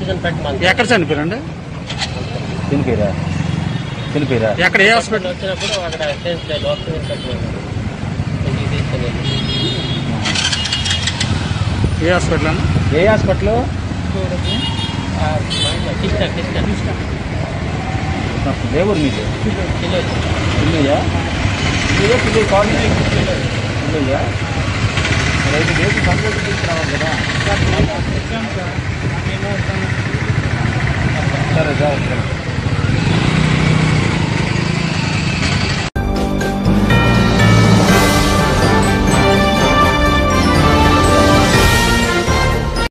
ఎక్కడ చనిపోయారండి? చనిపోయారా ఎక్కడ ఏ హాస్పిటల్? వచ్చినప్పుడు అక్కడ ఏ హాస్పిటల్ అన్న? ఏ హాస్పిటల్? ఏ ఊరు మీకు? పిల్లయ్యా పిల్లయ్య పిల్లయ్యా రైతు రేపు సంతోషం తీసుకురావాలి కదా. సరే సార్.